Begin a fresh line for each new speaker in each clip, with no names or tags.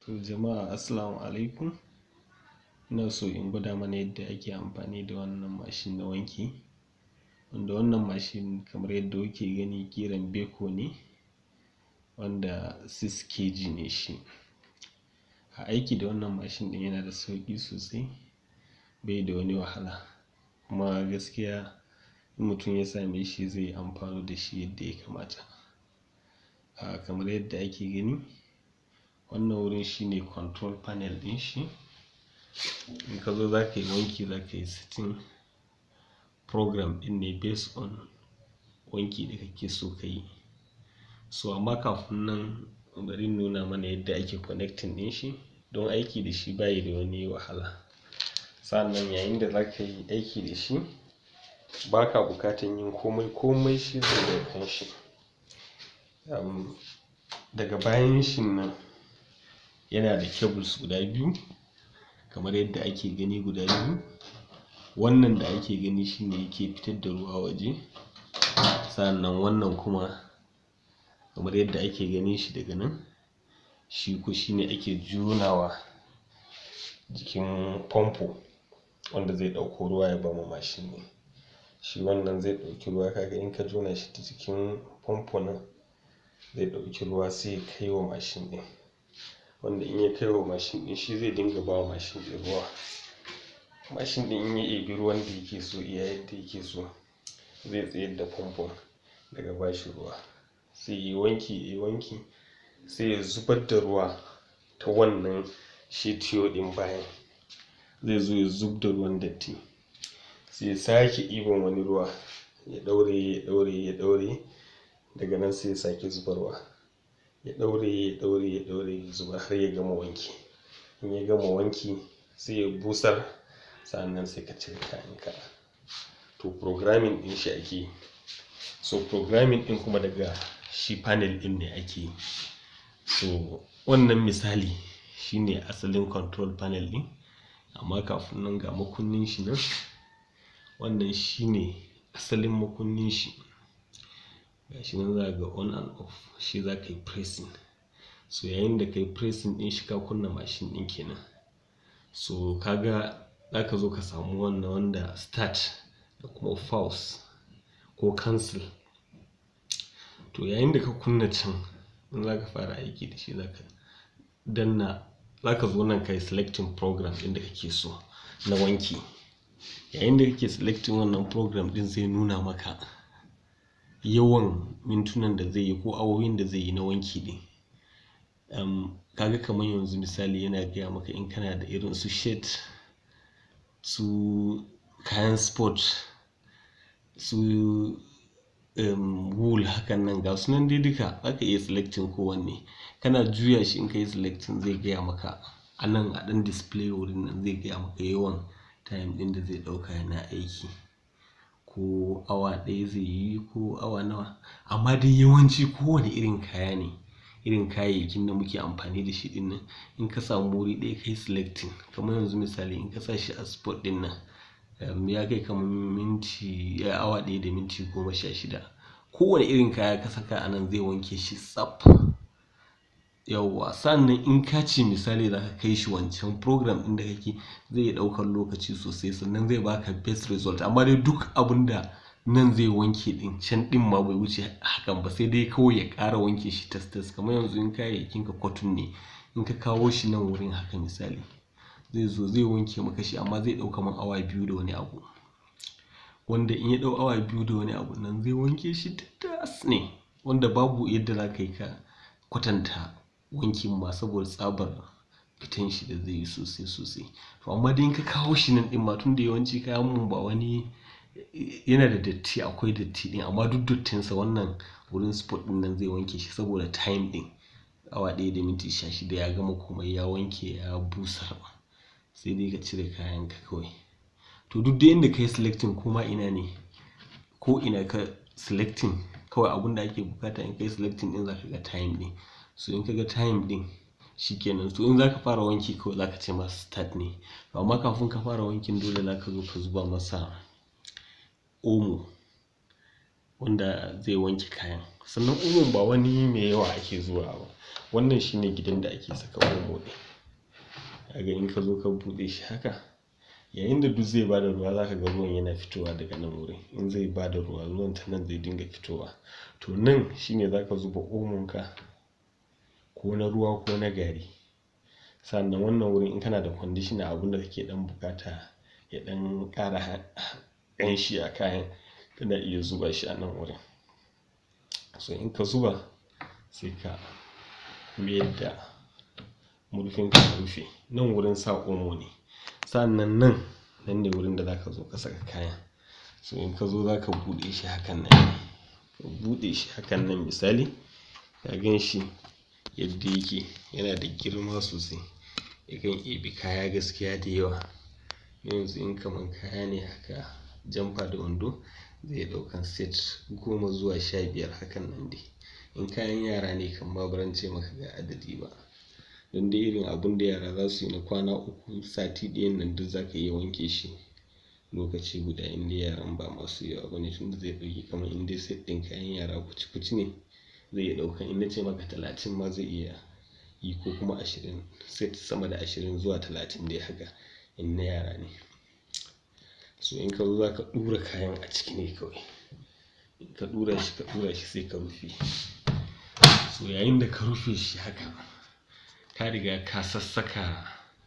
To jama'a assalamu alaikum. Ina so in gwada mana yadda ake amfani da wannan mashin na wanki. Wanda wannan mashin kamar yadda kuke gani kiran Beko ne, wanda 6 kg ne shi. A aiki da wannan mashin din yana da sauƙi sosai, bai da wani wahala. Kuma gaskiya in mutum ya same shi zai yi amfani da shi yadda ya kamata. Kamar yadda ake gani, wannan wurin shine control panel din shi. In ka zo za ka yi wanki, za ka yi setting program din ne based on wanki da kake so ka yi. So amma kafin nan bari in nuna mana yadda ake connecting din shi. Don aiki da shi bai da wani wahala. Sannan yayin da za ka yi aiki da shi, ba ka bukatan yin komai shi zai da kanshi. Daga bayan shi nan yana da cables guda biyu, kamar yadda ake gani guda biyu. Wannan da ake gani shine yake fitar da ruwa waje. Sannan wannan kuma kamar yadda ake gani shi daga nan, shi shine ake jonawa jikin famfo wanda zai ɗauko ruwa ya bama mashin ne. Shi wannan zai ɗauki ruwa, kaga in ka jona shi ta cikin famfo nan zai ɗauki ruwa sai ya kai wa mashin ɗin. Wanda in ya kai wa mashin ɗin shi zai dinga ba wa mashin ɗin ruwa. Mashin ɗin in ya ebi ruwan da yake so, iya yadda yake so, zai tsayar da famfon daga bashi ruwa. Sai yi wanki, sai ya zubar da ruwa ta wannan shi tiyo ɗin bayan. Zai zo ya zub da ruwan datti. Sai ya sake ɗiban wani ruwa, ya ɗaure. Daga nan sai ya sake zubarwa. Ya ɗaure ya zuba har ya gama wanki. In ya gama wanki sai ya busar, sannan sai ka cire kayanka. To programming din shi ake yi. So programming din kuma daga shi panel din ne ake yi. So wannan misali shine asalin control panel din. Amma kafin nan ga makunnin shi nan. Wannan shine asalin makunnin shi. Gashi nan za ga on and off, shi za ka yi pressing. So yayin da ka yi pressing din shi ka kunna mashin din kenan. So kaga za ka zo ka samu wannan wanda start da kuma pause ko cancel. To yayin da ka kunna can, in za ka fara aiki da shi za ka danna, za ka zo nan ka yi selecting program ɗin da kake so na wanki. Yayin da kake selecting wannan program ɗin zai nuna maka yawan mintunan da zai yi ko awowin da zai yi na wanki ɗin. Kaga kamar yanzu misali yana gaya maka in kana da irin su shirt, su kayan sport, su wool hakan nan ga su nan dai duka aka iya selecting kowanne. Kana juya shi in ka yi selecting zai gaya maka a nan a ɗan display wurin nan zai gaya maka yawan time ɗin da zai ɗauka yana aiki. Ko awa ɗaya zai yi ko awa nawa. Amma dai yawanci kowane irin kaya ne, irin kayayyakin da muke amfani da shi ɗin nan. In ka samu wuri ɗaya ka yi selecting, kamar yanzu misali in ka sa shi a sport ɗin nan, ya kai kamar awa ɗaya da minti 16. Kowane irin kaya ka saka a nan zai wanke shi tsaf. Yauwa, sannan in ka ce misali za ka kai shi wancan program ɗin da kake, zai yi ɗaukar lokaci sosai sannan zai baka best result. Amma dai duk abun da nan zai wanke ɗin, can ɗin ma bai wuce hakan ba, sai dai kawai ya ƙara wanke shi tas. Kamar yanzu in kayayyakin ka cotton ne, in ka kawo shi nan wurin haka misali, zai wanke maka shi amma zai ɗauka man awa 2 da wani abu. Wanda in ya ɗau awa 2 da wani abu nan zai wanke shi tas ne. Wanda babu yadda za ka yi ka kwatanta wankin ma saboda tsabar fitan shi da zai yi sosai. To amma dai in ka kawo shi nan ɗin ma, tun da yawanci kayan mun ba wani yana da datti, akwai datti ɗin, amma duk dattinsa wannan wurin sport ɗin nan zai wanke shi saboda time ɗin. Awa 1 da minti 16 ya gama komai, ya wanke ya busar. Sai dai ka cire kayanka kawai. To duk da inda ka yi selecting kuma ina ne, ko ina ka selecting, kawai abun da ake bukata in ka yi selecting ɗin za ka ga time ɗin. So in ka ga time ɗin shi kenan. To in za ka fara wanki kawai za ka ce masa start ne. Amma kafin ka fara wankin dole za ka zo ka zuba masa omo. wanda zai wanke kayan. Sannan omon ba wani mai yawa ake zuwa ba, wannan shine gidan da ake saka omo ɗin. Kaga in ka zo ka buɗe shi haka, yayin da duk zai bada ruwa zaka ga ruwan yana fitowa daga nan wurin. In zai bada ruwa, ruwan ta nan zai dinga fitowa. To nan shine zaka zuba omon ka, ko na ruwa ko na gari. Sannan wannan wurin in kana da conditioner, abun da kake dan bukata ya dan ƙara ƙanshi a kayan, kana iya zuba shi a nan wurin. So in ka zuba sai ka mayar da murfin ka rufe. Nan wurin sa omo ne. Sannan nan ne wurin da zaka zo ka saka kayan. So in ka zo zaka buɗe shi hakan nan ne. Ka buɗe shi hakan nan misali, ka gan shi yadda yake, yana da girma sosai. Yakan ebi kaya gaskiya da yawa. Yanzu in kaman kaya ne haka, jamfa da wando, zai ɗaukan set 10 zuwa 15 hakan nan dai. In kayan yara ne kam ma baran ce maka ga adadi ba. Don dai irin abun da yara za su yi na kwana 3, sati ɗayan nan duk zaka iya wanke shi lokaci guda, in dai yaran ba masu yawa bane. Tunda zai ɗauki kamar in dai set ɗin kayan yara kuci ne, zai iya ɗaukan, in nace maka 30 ma zai iya yi, ko kuma 20, set sama da 20 zuwa 30 dai haka in na yara ne. So in ka zo zaka ɗura kayan a ciki ne kawai. In ka ɗura shi sai ka rufe. So yayin da ka rufe shi haka, ka riga ka sassaka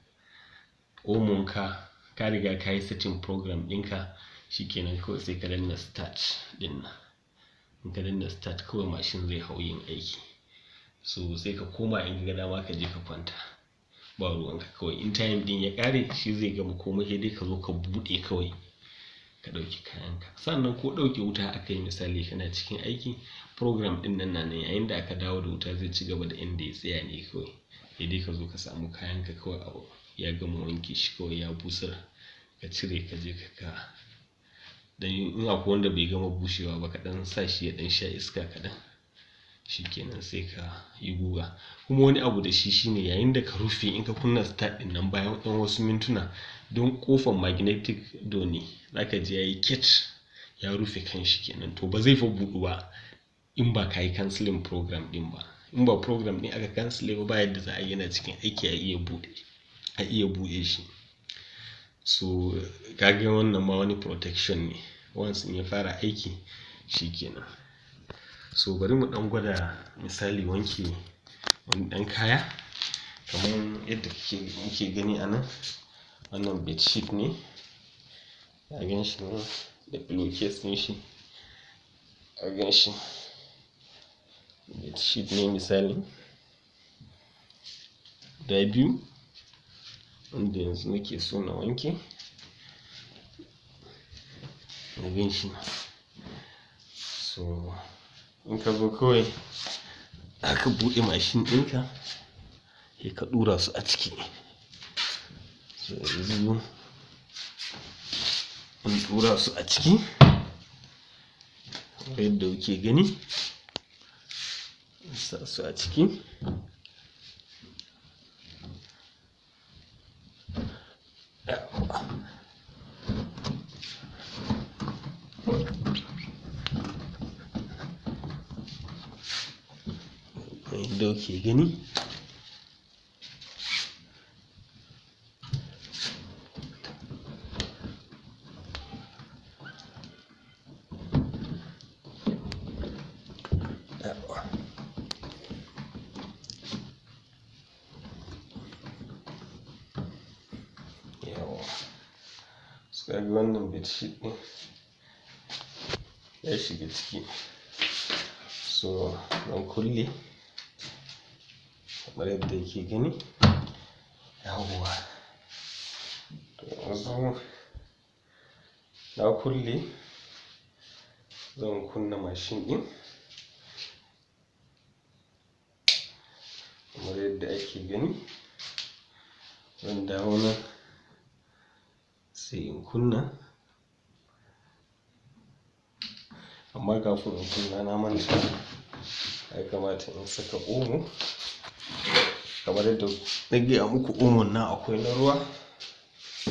omon ka, ka riga ka yi setting program ɗinka, shikenan kawai sai ka danna start ɗin nan. In ka danna start, kawai mashin zai hau yin aiki. So sai ka koma in ka ga dama ka je ka kwanta, ba ruwanka kawai. In time ɗin ya ƙare, shi zai gama komai, sai dai ka zo ka buɗe kawai ka ɗauki kayanka. Sannan ko ɗauke wuta aka yi misali kana cikin aiki, program ɗin nan na nan, yayin da aka dawo da wuta zai ci gaba da inda ya tsaya ne kawai. Sai dai ka zo ka samu kayanka kawai abu ya gama wanke shi kawai ya busar, ka cire ka je ka dan in akwai wanda bai gama bushewa ba, ka dan sa shi ya dan sha iska kaɗan, shikenan sai ka yi guga. Kuma wani abu da shi shine, yayin da ka rufe, in ka kunna start ɗin nan bayan ɗan wasu mintuna, don ƙofar magnetic door ne, zaka ji yayi ket ya rufe kan shi kenan. To ba zai fa buɗu ba in ba ka yi canceling program ɗin ba. In ba program ɗin aka cancel ba yadda za a yi yana cikin aiki a iya buɗe shi. So kaga wannan ma wani protection ne, once in ya fara aiki shikenan. So bari mu ɗan gwada misali wanke wani ɗan kaya, kamar yadda muke gani a nan. Wannan bedsheet ne, ka gan shi ne da pillowcase ɗin shi, ka gan shi bedsheet ne misali guda 2, wanda yanzu nake so na wanke. Ka gan shi. So in ka zo kawai aka buɗe mashin ɗinka, sai ka ɗura su a ciki. So yanzu mun ɗura su a ciki kamar yadda kuke gani, sa su a ciki. Yadda kuke gani, so kaga wannan bedsheet ɗin ya shiga ciki. So zan kulle kamar yadda yake gani. Yawwa, to yanzu na kulle, zan kunna mashin ɗin kamar yadda ake gani. Zan dawo nan sai in kunna, amma kafin in kunna na manta, ya kamata in saka omo. Kamar yadda na gaya muku, omon nan akwai na ruwa.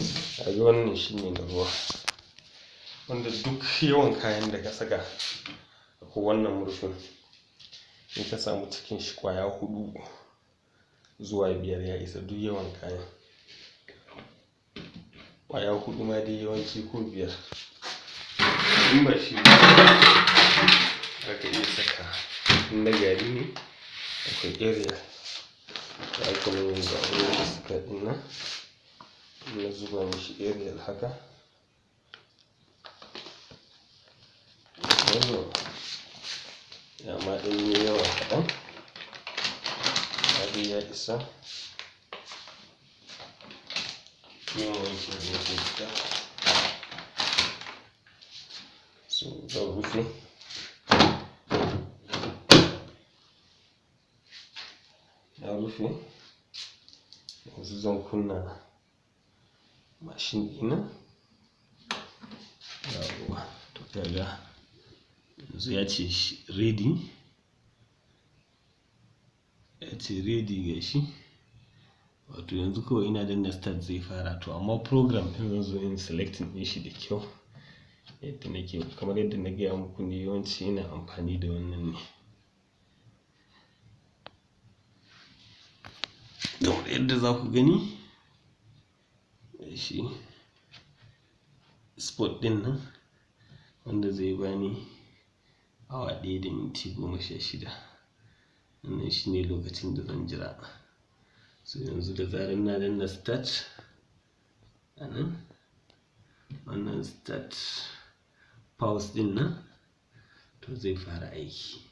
Kaga wannan shine na ruwa, wanda duk yawan kayan da ka saka ko wannan murfin in ka samu cikin shi kwaya 4 zuwa 5 ya isa duk yawan kayan. Kwaya 4 ma dai yawanci ko 5. In ba shi aka iya saka in na gari ne akwai area da aka mun yanzu a wurin da suka dinnan na zuba mishi area haka. Ya ma ɗan yi yawa kaɗan, ya isa yin wankin da yake fita. So zan rufe, na rufe, yanzu zan kunna mashin ɗina. Yawwa, to kaga yanzu ya ce ready, ya ce ready ga shi. Wato yanzu kawai ina danna start zai fara, to amma program ɗin zan zo in selecting ɗin shi da kyau yadda nake, kamar yadda na gaya muku ne yawanci ina amfani da wannan ne. Kamar yadda za ku gani shi spot ɗin nan wanda zai bani awa 1 da minti 16. Wannan shi ne lokacin da zan jira. So yanzu da zarar na danna start anan, wannan start pause ɗin nan, to zai fara aiki.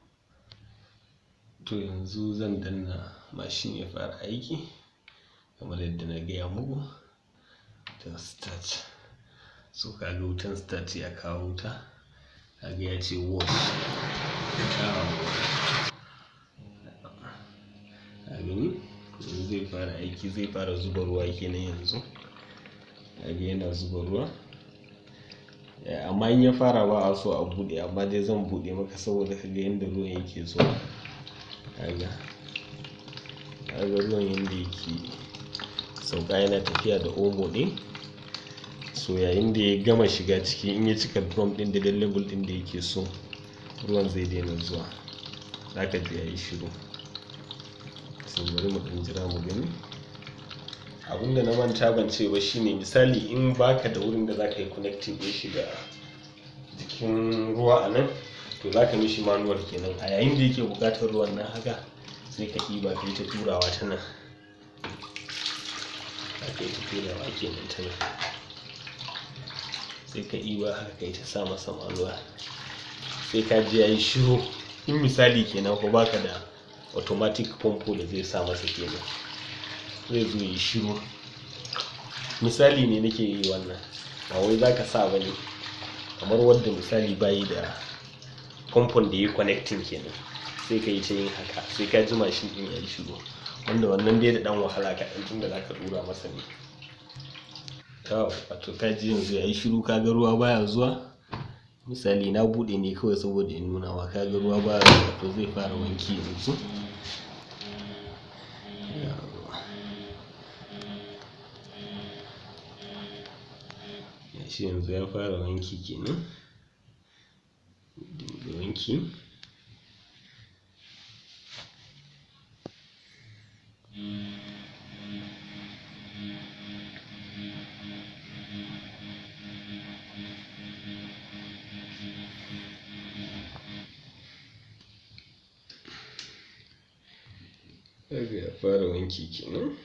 To yanzu zan danna mashin ya fara aiki kamar yadda na gaya muku ta start. So kaga wutan start ya kawo wuta, kaga ya ce wash. Gani yanzu zai fara aiki, zai fara zuba ruwa kenan yanzu. Kaga yana zuba ruwa, amma in ya fara ba a so a buɗe, amma dai zan buɗe maka saboda kaga yadda ruwan yake zuwa. Kaga ruwan yadda yake sauka yana tafiya da omo ɗin. So yayin da ya gama shiga ciki, in ya cika drum ɗin da level ɗin da yake so, ruwan zai daina zuwa, zaka ji yayi shiru. So bari mu ɗan jira mu gani. Abinda na manta ban ce ba shine, misali in baka da wurin da zaka yi connecting ɗin shi da jikin ruwa a nan, to zaka mishi manual kenan. A yayin da yake buƙatar ruwan nan haka, sai ka ɗiba ka yi ta turawa ta nan, ka yi ta turawa kenan ta nan, sai ka ɗiba haka ka yi ta sa masa manual, sai ka ji yayi shiru. In misali kenan ko baka da automatic pompo da zai sa masa kenan, zai zo yi shiru. Misali ne nake yi wannan, ba wai zaka sa bane, kamar wadda misali bayi da pompon da yi connecting kenan, sai ka yi ta yin haka, sai ka ji mashin ɗin yayi shiru, wanda wannan dai da ɗan wahala kaɗan tunda zaka ɗura masa ne. Wato ka ji yanzu yayi shiru, kaga ruwa baya zuwa. Misali na buɗe ne kawai saboda in nuna wa, kaga ruwa baya zuwa, to zai fara wanki yanzu. Shi yanzu ya fara wanki kenan, da wanki. Kaga ya fara wanki kenan.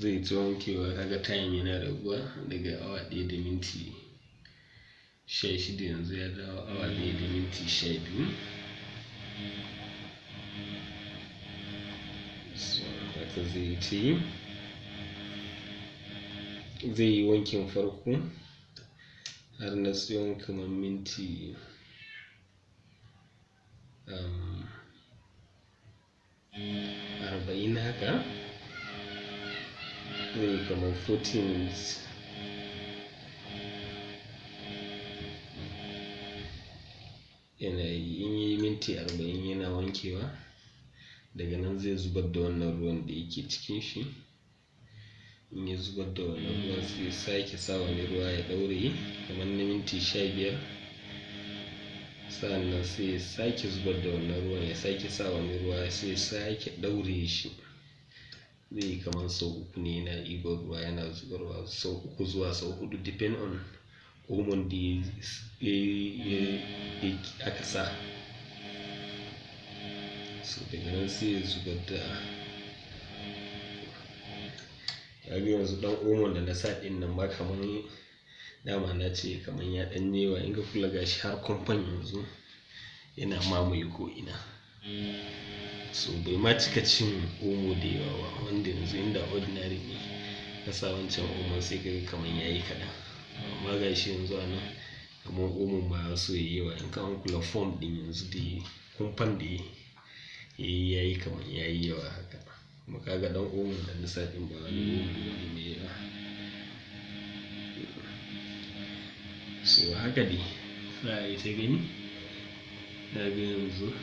zai ta wankewa, kaga time yana raguwa daga awa 1 da minti 16 yanzu ya dawo awa 1 da minti 12. So haka zai ce zai yi wankin farko har na tsawon kamar minti 40 haka, zai yi kamar 40 minutes. Yana yi, in yi minti 40 yana wankewa, daga nan zai zubar da wannan ruwan da yake cikin shi. In ya zubar da wannan ruwan sai sake sa wani ruwa ya ɗaure kamar na minti 15, sannan sai sake zubar da wannan ruwan ya sake sa wani ruwa sai sake ɗaure shi. Zai yi kamar sau 3 ne yana ɗiban ruwa yana zubarwa, sau 3 zuwa sau 4 depend on omon da aka sa. So daga nan sai ya zubar da, kaga yanzu dan omon da na sa din nan ba kamar dama na ce kamar ya dan newa, in ka kula gashi har kumfan yanzu yana mamaye ko ina. So bai ma cika cin omo da yawa ba, wanda yanzu inda ordinary ne ka sa wancan omon sai kaga kamar yayi kaɗan. Amma gashi yanzu a nan kamar omon ba ya so yayi yawa, in ka kula form din yanzu da kumfan da yayi kamar yayi yawa haka. Kuma kaga dan omon da na sa din ba wani omo mai yawa. So haka dai za a yi ta gani. Na ga yanzu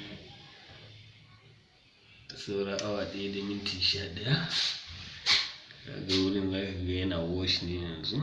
saura awa 1 da minti 11. Kaga wurin za ka ga yana wash ne yanzu.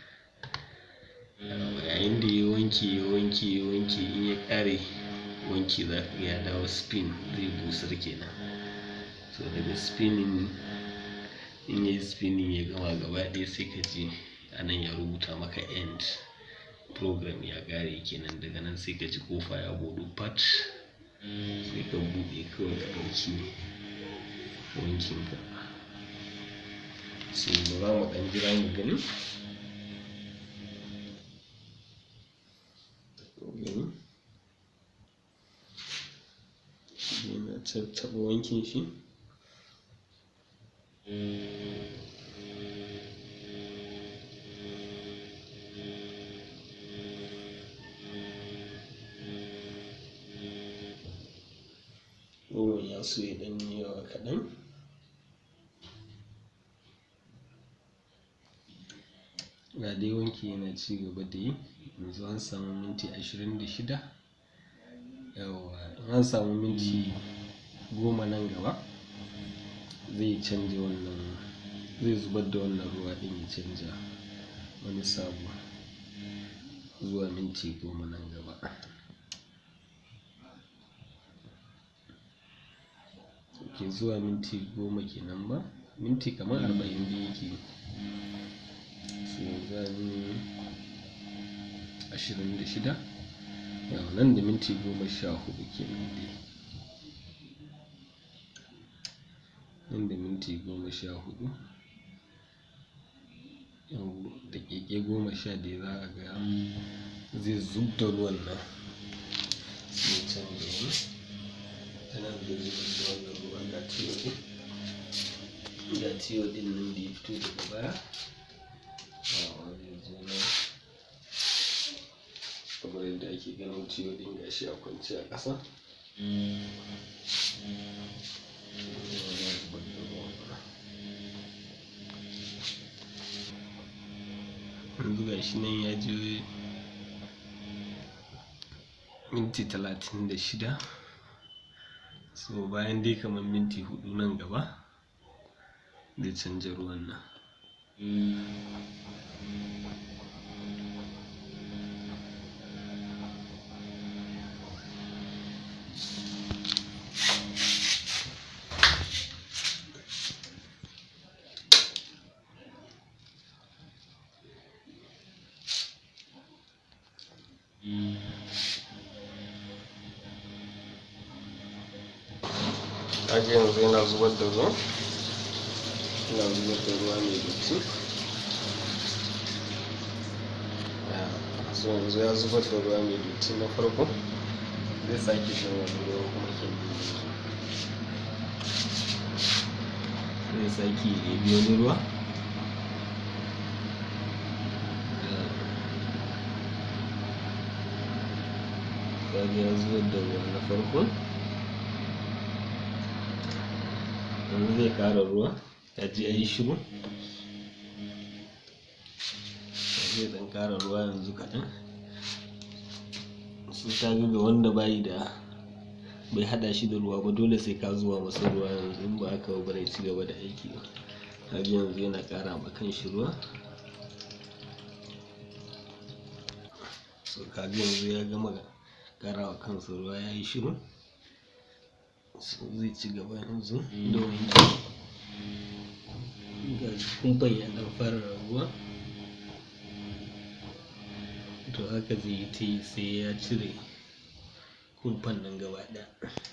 Yayin da ya wanke in ya ƙare wanki za ka ga ya dawo spin, zai busar kenan. So daga spinning, in yayi spinning ya gama gaba ɗaya sai ka ji anan ya rubuta maka end, program ya ƙare kenan. Daga nan sai ka ji kofa ya buɗu pat, sai ka buɗe kawai ka ɗauki wankinka. So za mu ɗan jira mu gani. Yana taɓa wankin shi. Ruwan ya so ya ɗan yi yawa kaɗan. Ga dai wanki yana ci gaba da yi. Yanzu an samu minti 26. Yawwa, in an samu minti 10 nan gaba zai canja wannan, zai zubar da wannan ruwa ɗin ya canja wani sabo zuwa minti 10 nan gaba. Ke zuwa minti 10 kenan ba, minti kamar 40 da yake. So za mu 26. Yau nan da minti 14 kenan dai. Nan da minti 14. Yau daƙiƙai 11 za a ga zai zub da ruwan nan. Sai canja wani. Tanan zai zubar da wannan ruwa ga tiyo ɗin. Ga tiyo ɗin nan da ya fito daga baya. Zai zo nan. Kamar yadda ake ganin tiyo ɗin gashi a kwance a ƙasa. Yanzu gashi nan ya je minti 36. So bayan dai kamar minti 4 nan gaba zai canja ruwan nan. Kaga yanzu yana zubar da ruwan. ina zubar da ruwa mai datti. So yanzu ya zubar da ruwa mai datti na farko, zai sake shan wani ruwa kuma zai sake ɗebi wani ruwa. Kaga ya zubar da ruwa na farko, yanzu zai ƙara ruwa. Ya ji yayi shiru, zai ɗan ƙara ruwa yanzu kaɗan. Su ta ga wanda bai haɗa shi da ruwa ba, dole sai ka zuwa masa ruwa yanzu, in ba haka ba zai ci gaba da aiki ba. Kaga yanzu yana ƙara ma kanshi ruwa. So kaga yanzu ya gama ƙara wa kansa ruwa, ya yi shiru. So zai ci gaba yanzu da wanki. Ga kumfan ya ɗan fara raguwa, to haka zai yi ta yi sai ya cire kumfan nan gaba ɗaya.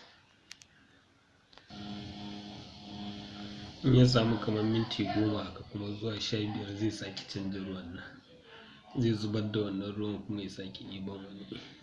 In ya samu kamar minti 10 haka kuma zuwa 15 zai sake canza ruwan nan, zai zubar da wannan ruwan kuma ya sake ɗiban wani.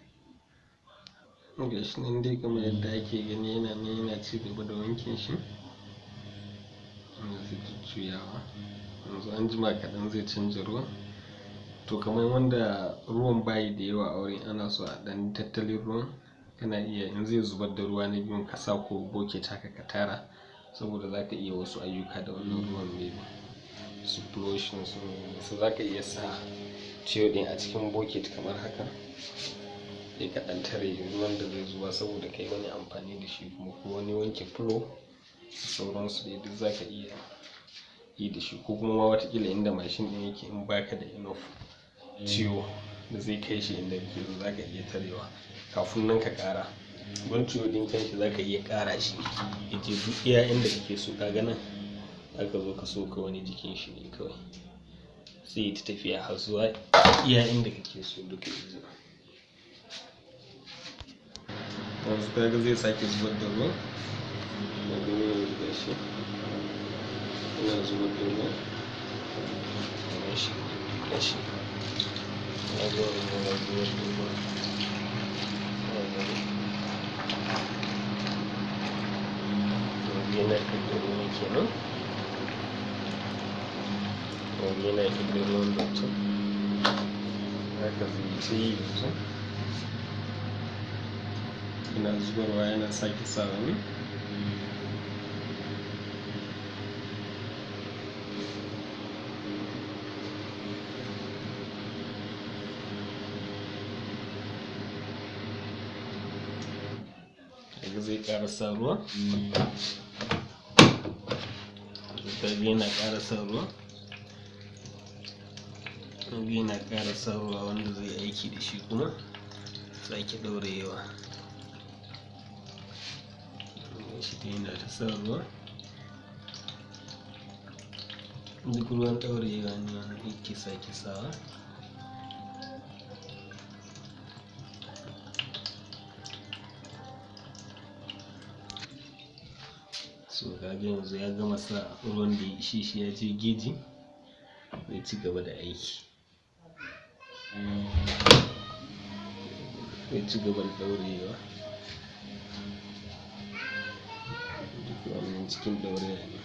Ga shi nan dai kamar yadda ake gani, yana ci gaba da wankin shi. Yanzu jujjuyawa, yanzu an jima kaɗan zai canza ruwa. To kamar wanda ruwan bayi da yawa a wurin, ana so a ɗan tattalin ruwan, kana iya in zai zubar da ruwa na biyun ka sa ko bucket haka ka tara, saboda za ka iya wasu ayyuka da wannan ruwan, maybe su flushing su za ka iya sa tiyo ɗin a cikin bucket kamar haka, sai ka ɗan tare ruwan da zai zuba saboda kai wani amfani da shi, kuma ko wani wanke floor sauransu dai duk za ka iya yi da shi. Ko kuma ma watakila inda mashin ɗin yake, in baka da enough tiyo da zai kai shi inda kake so, za ka iya tarewa kafin nan ka ƙara. Don tiyo ɗin kanshi za ka iya ƙara shi ya je duk iya inda kake so. Kaga nan za ka zo ka soka wani jikin shi ne kawai, sai ta tafiya har zuwa iya inda kake so duka yanzu. Yanzu kaga zai sake zubar da ruwa. Kaga ne yanzu gashi ina zubar da ruwa. Gashi kaga yanzu yana zubar da ruwa. Yanzu yana ɗiga ruwan kenan. Yanzu yana ɗiga ruwan dattin. Haka zai yi ta yi yanzu. Yana zubarwa, yana sake sa wani. Kaga zai ƙara sa ruwa. Kaga yana ƙara sa ruwa. Kaga yana ƙara sa ruwa wanda zai aiki da shi kuma sake ɗaurayewa. Shi dai yana ta sa ruwa. Duk ruwan ɗaurayewa ne wanda yake sake sawa. So kaga yanzu ya gama sa ruwan da ya ishe shi, ya je geji, zai ci gaba da aiki. Zai ci gaba da ɗaurayewa. Duk wannan cikin ɗaurayewa ne.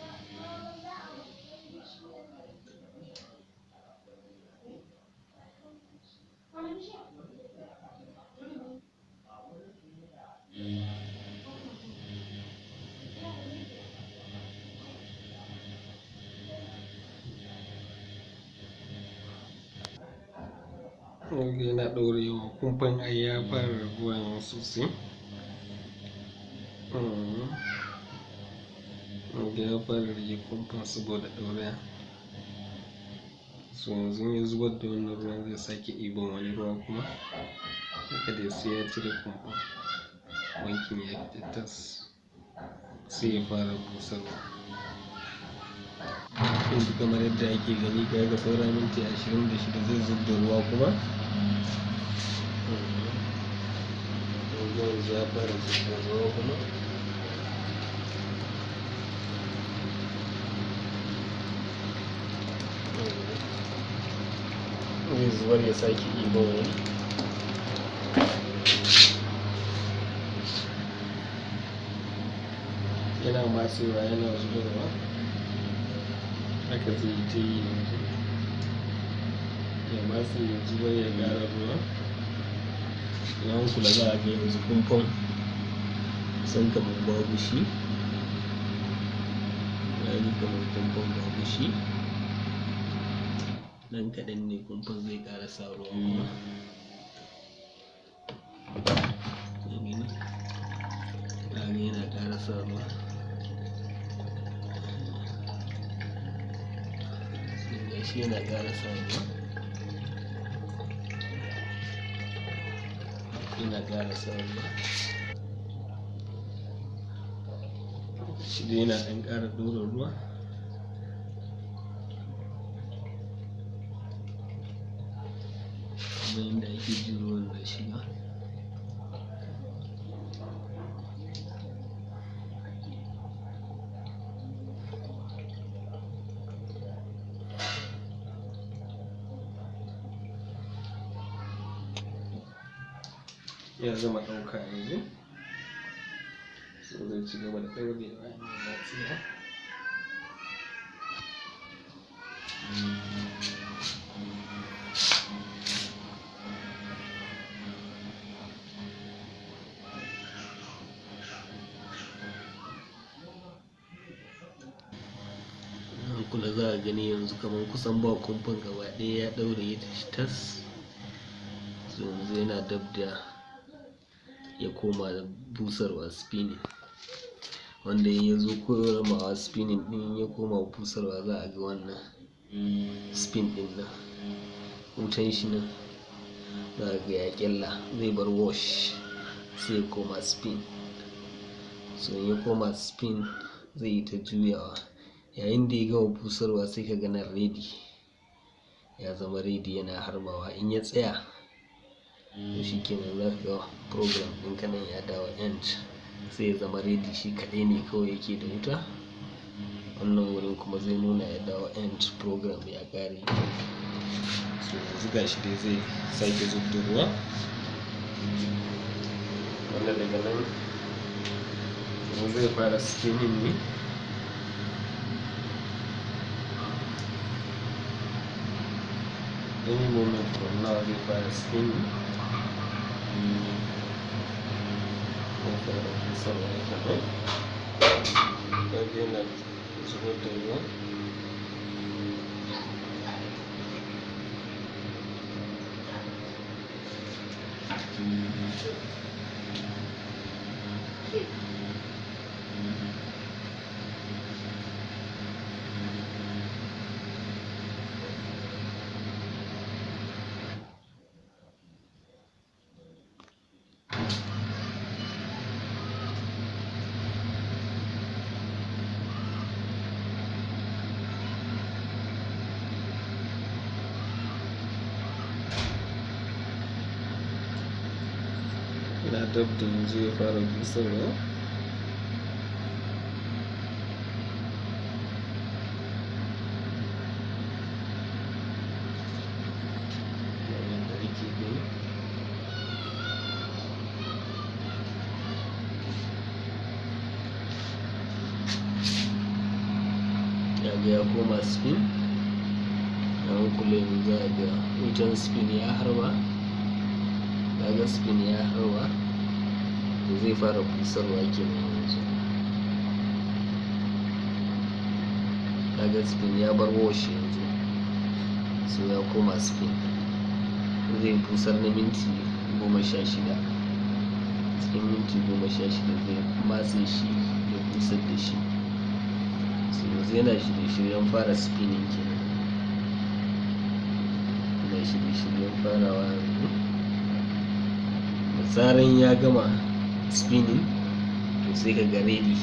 Yana ɗaurewa, kumfan ai ya fara raguwa sosai. Ya fara rage kumfan saboda ɗauraya. So yanzu ya zubar da wannan ruwan, zai sake ɗiban wani ruwa kuma. Haka dai sai ya cire kumfan, wankin ya fita tas, sai ya fara busarwa. Yanzu kamar yadda ake gani, kaga saura minti 26 zai zub da ruwa kuma. Yanzu ya fara zub da ruwa kuma. zai zubar ya sake ɗiban wani. Yana matsewa yana zubarwa, haka zai ta yi yanzu, ya matse ya zubar ya ƙara ruwa. Idan kula za a ga yanzu kumfan kusan kamar babu shi, ya yi kamar kumfan babu shi, nan kaɗan ne kumfan zai ƙara sa ruwa kuma. Yana ƙara sa ruwa, shi yana ƙara sa ruwa, yana ƙara sa ruwa, shi dai yana ɗan ƙara ɗora ruwa. Kuma yadda ake jin ruwan na shiga. Ya zama ɗauka yanzu, so zai ci gaba da ɗaurewa yana matsewa. Kula za a gani yanzu kamar kusan ba kumfan gaba ɗaya ya ɗaure ta shi tas. So yanzu yana dab da ya koma da busarwa spinning, wanda in ya zo komawa spinning ɗin ya koma busarwa za a ga wannan spin ɗin nan, wutan shi nan za a ga ya ƙyalla, zai bar wash sai ya koma spin. So in ya koma spin zai yi ta juyawa, yayin da ya gama busarwa sai ka ga nan ready, ya zama ready yana harbawa. In ya tsaya to shi kenan za ka ga program ɗin ka nan ya dawo end, sai ya zama ready, shi kaɗai ne kawai yake da wuta. Wannan wurin kuma zai nuna ya dawo end, program ya ƙare. So yanzu gashi dai zai sake zub da ruwa, wanda daga nan yanzu zai fara spinning ne. Any moment from now zai fara spinning. Yana zubar da ruwa. Yana dab da yanzu ya fara busarwa. Yadda ake gani. Yaga ya koma spin, an kula yanzu za a ga wutan spin ya harba, kaga spin ya harba, to zai fara busarwa kenan yanzu. Kaga spin ya bar wash yanzu, so ya koma spin, zai busar na minti 16. Cikin minti 16 zai matse shi ya busar da shi. So yanzu yana shirye-shiryen fara spinning kenan, yana shirye-shiryen farawa yanzu. Da zaran ya gama spinning to sai ka ga ready,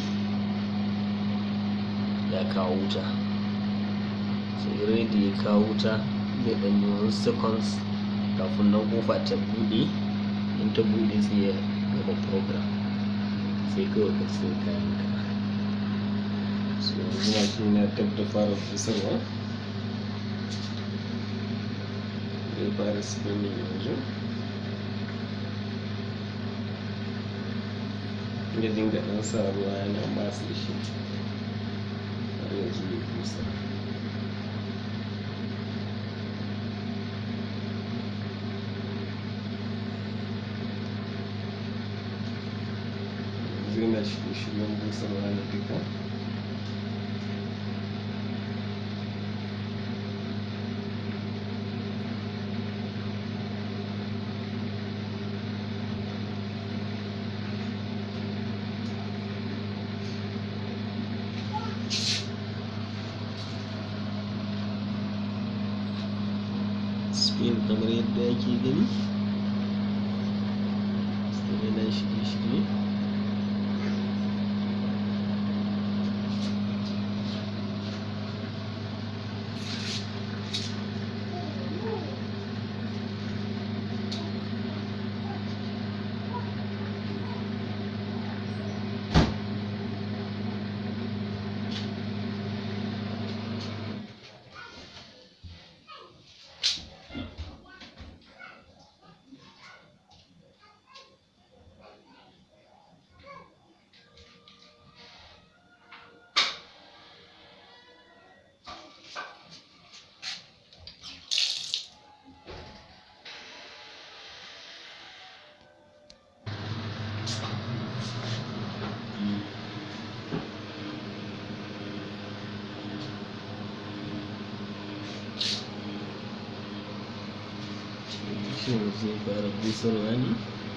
ya kawo wuta. So ready ya kawo wuta, zai ɗan yi wasu seconds kafin nan kofa ta buɗe. In ta buɗe sai ya gama program, sai kawai ka sai kayan ka. So yanzu mashin yana dab da fara busarwa, zai fara spinning yanzu. Ya dinga ɗan sa ruwa yana matse shi har yanzu ya busa. Yanzu yana shirye-shiryen busarwa ne duka. Spin kamar yadda ake gani, yana shirye-shirye. Shi zai fara busarwa ne.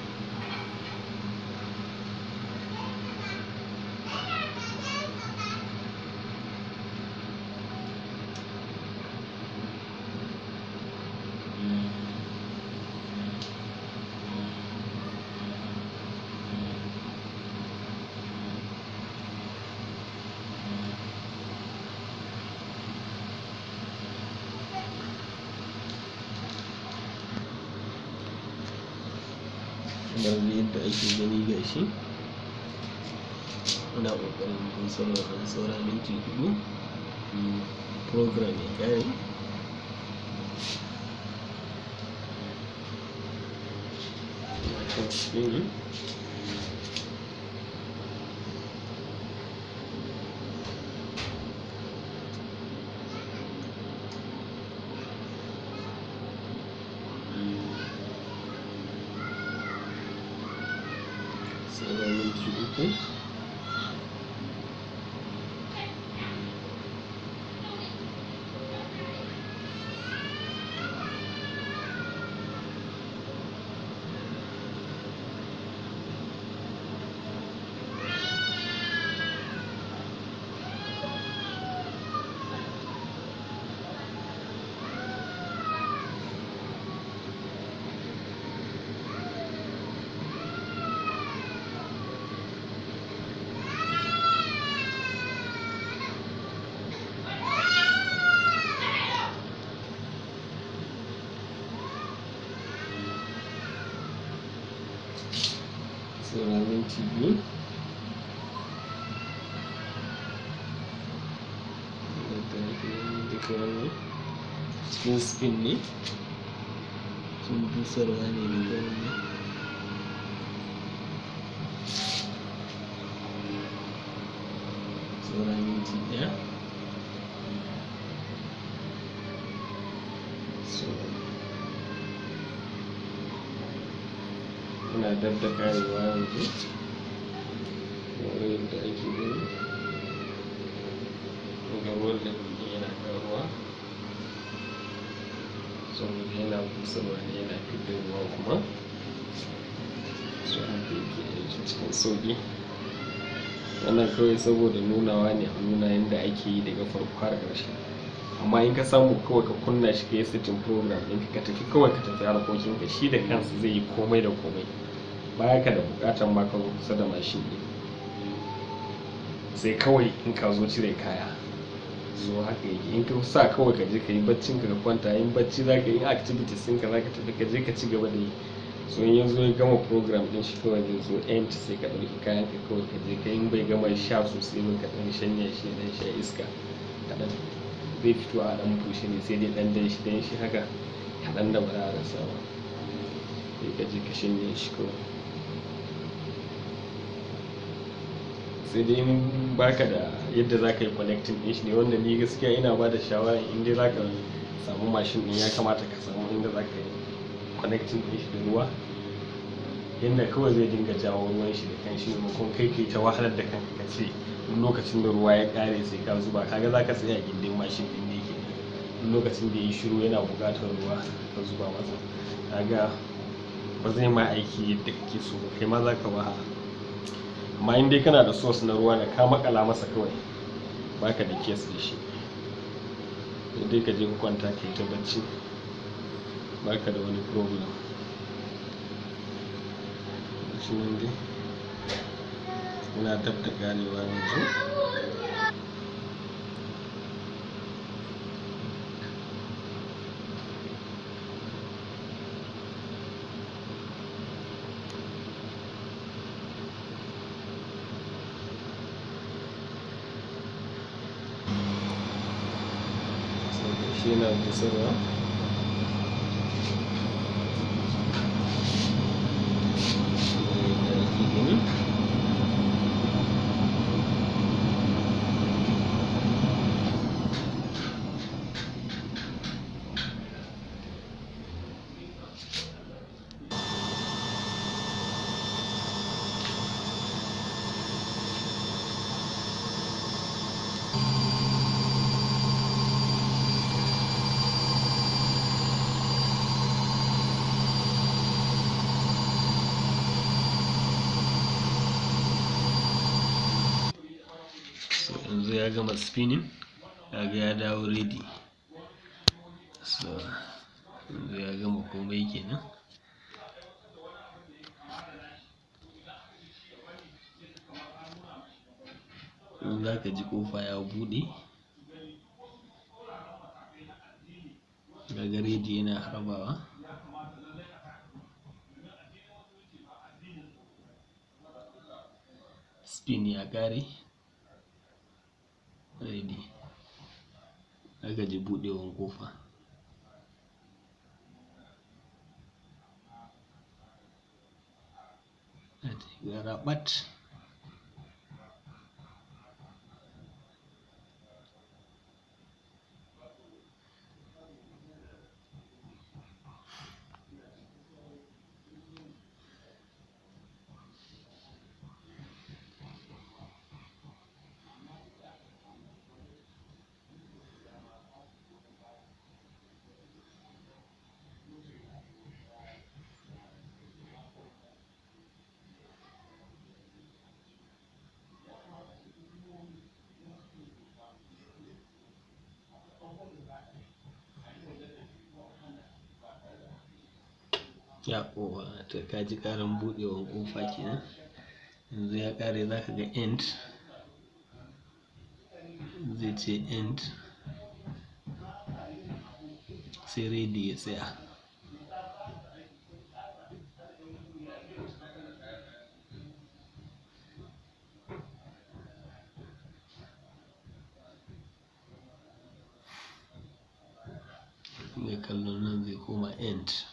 Kamar yadda ake gani gashi ana ƙoƙarin busarwa da saura minti 4 program ya ƙare. Saura minti 3. Saura minti 2. Duka wannan cikin spin ne, sun busarwa ne daga wannan. Saura minti 1. Ina dab da ƙarewa yanzu kamar yadda ake gani. Ga ruwan da yana ƙaruwa, saboda yana busarwa ne, yana fidda ruwa kuma. So haka yake aiki cikin sauƙi. Wannan kawai saboda nunawa ne, a nuna yadda ake yi daga farko har ƙarshe. Amma in ka samu kawai ka kunna shi ka yi setting program ɗinka, ka tafi kawai ka tafi harkokinka, shi da kansa zai yi komai da komai. Baya ka da buƙatar ma ka zo kusa da mashin ɗin, sai kawai in ka zo cire kaya. So haka yake, in ka sa kawai ka je ka yi baccin ka kwanta, in bacci za ka yi activities ɗinka za ka tafi ka je ka ci gaba da yi. So in yanzu ya gama program ɗin shi kawai zai zo end, sai ka ɗauki kayan ka kawai ka je ka yi. In bai gama sha sosai ba ka ɗan shanya shi, ɗan sha iska kaɗan, zai fito a ɗan bushe ne, sai dai ɗan danshi haka kaɗan da ba za a rasa ba, sai ka je ka shanye shi kawai. Sai dai in baka da yadda za ka yi connecting ɗin shi ne, wanda ni gaskiya ina ba da shawara in dai za ka samu mashin ɗin ya kamata ka samu inda za ka yi connecting ɗin shi da ruwa, yadda kawai zai dinga jawo ruwan shi da kanshi, maimakon kai kai ta wahalar da kanka ka ce duk lokacin da ruwa ya ƙare sai ka zuba. Kaga za ka tsaya gindin mashin ɗin ne ke duk lokacin da ya yi shiru yana buƙatar ruwa ka zuba masa. Kaga ba zai ma aiki yadda kake so ba, kai ma za ka wahala. Amma in dai kana da source na ruwa da ka makala masa kawai, baka da case da shi, sai dai ka je ka kwanta ka yi ta bacci, baka da wani problem. Shi nan dai ina dab da ganewa yanzu. Shi yana busarwa. Yanzu ya gama spinning, kaga ya dawo ready. So yanzu ya gama komai kenan. In za ka ji ƙofa ya buɗe, kaga ready yana harbawa. Spin ya ƙare, ready. Aka ji buɗewan ƙofa. Gara ɓat. Ya ƙofa, to ka ji ƙaran buɗewan ƙofa kenan. Yanzu ya ƙare, za ka ga end, zai ce end, sai ready ya tsaya. Mai kallon nan zai koma end.